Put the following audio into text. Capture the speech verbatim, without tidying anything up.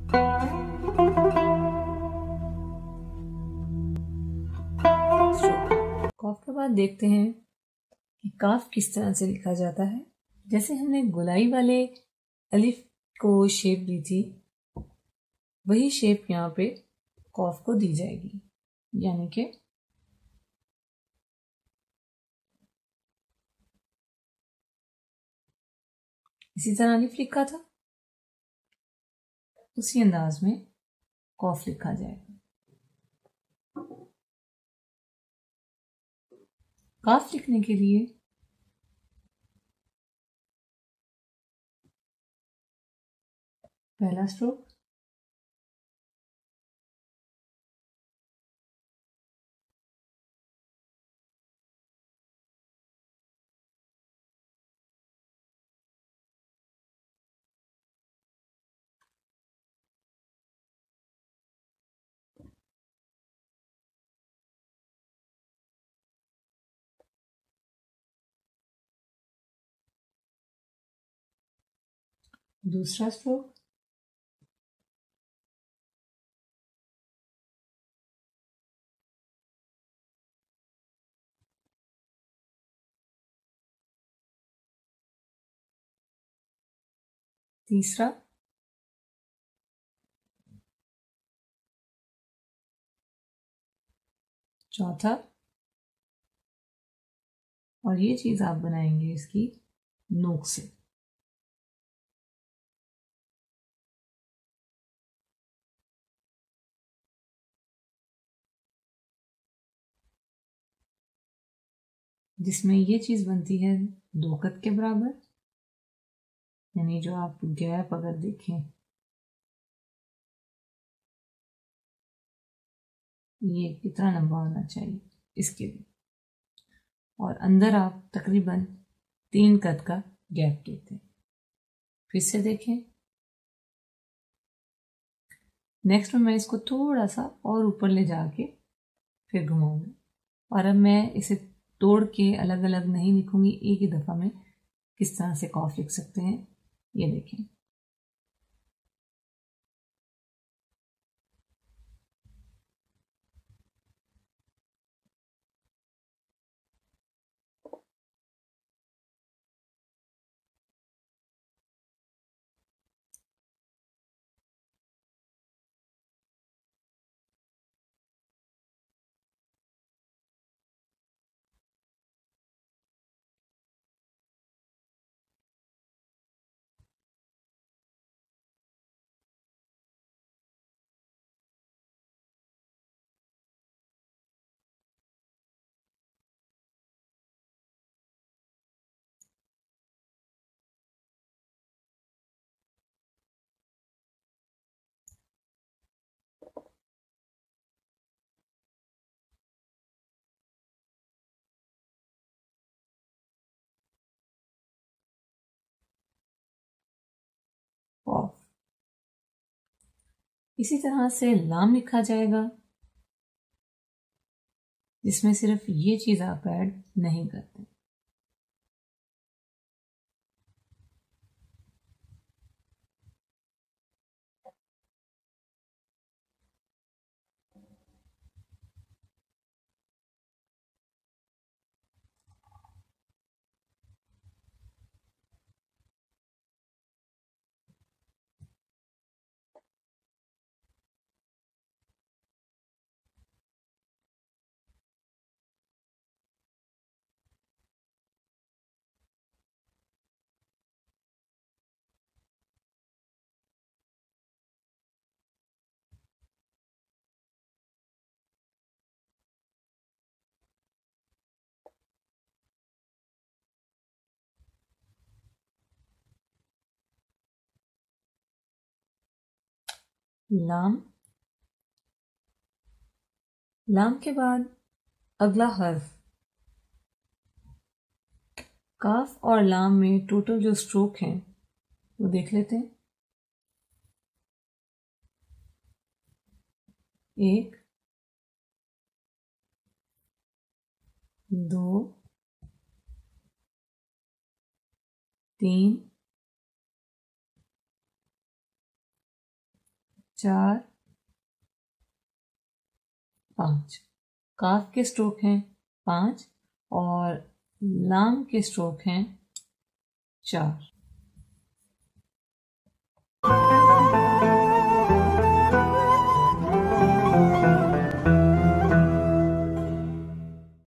कॉफ के बाद देखते हैं कि काफ किस तरह से लिखा जाता है। जैसे हमने गोलाई वाले अलिफ को शेप दी थी, वही शेप यहाँ पे कॉफ को दी जाएगी, यानी कि इसी तरह अलिफ लिखा था उसी अंदाज में कॉफ लिखा जाएगा। काफ लिखने के लिए पहला स्ट्रोक, दूसरा स्ट्रोक, तीसरा, चौथा, और ये चीज आप बनाएंगे इसकी नोक से। जिसमें ये चीज बनती है दो कद के बराबर, यानी जो आप गैप अगर देखें ये कितना लंबा होना चाहिए इसके लिए, और अंदर आप तकरीबन तीन कद का गैप देते हैं। फिर से देखें, नेक्स्ट में मैं इसको थोड़ा सा और ऊपर ले जाके फिर घुमाऊंगी, और अब मैं इसे तोड़ के अलग अलग नहीं लिखूंगी, एक ही दफा में किस तरह से कॉफ लिख सकते हैं ये देखें। कॉफ इसी तरह से लाम लिखा जाएगा, जिसमें सिर्फ ये चीज आप ऐड नहीं करते। लाम, लाम के बाद अगला हर्फ, काफ और लाम में टोटल जो स्ट्रोक हैं वो देख लेते हैं। एक, दो, तीन, चार, पाँच। काफ के स्ट्रोक हैं पाँच और लाम के स्ट्रोक हैं चार।